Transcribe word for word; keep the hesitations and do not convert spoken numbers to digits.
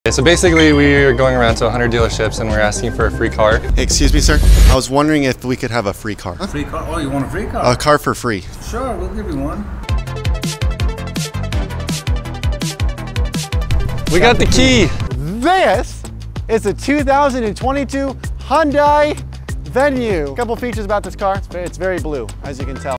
Okay, so basically we're going around to one hundred dealerships and we're asking for a free car. Hey, excuse me, sir. I was wondering if we could have a free car. A free car? Oh, you want a free car? A car for free. Sure, we'll give you one. We got the key. This is a two thousand twenty-two Hyundai Venue. A couple features about this car. It's very, it's very blue, as you can tell.